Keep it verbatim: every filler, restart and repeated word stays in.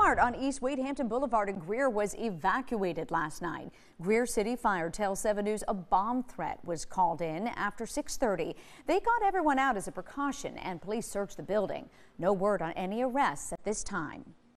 Walmart on East Wade Hampton Boulevard in Greer was evacuated last night. Greer City Fire tells seven News a bomb threat was called in after six thirty. They got everyone out as a precaution and police searched the building. No word on any arrests at this time.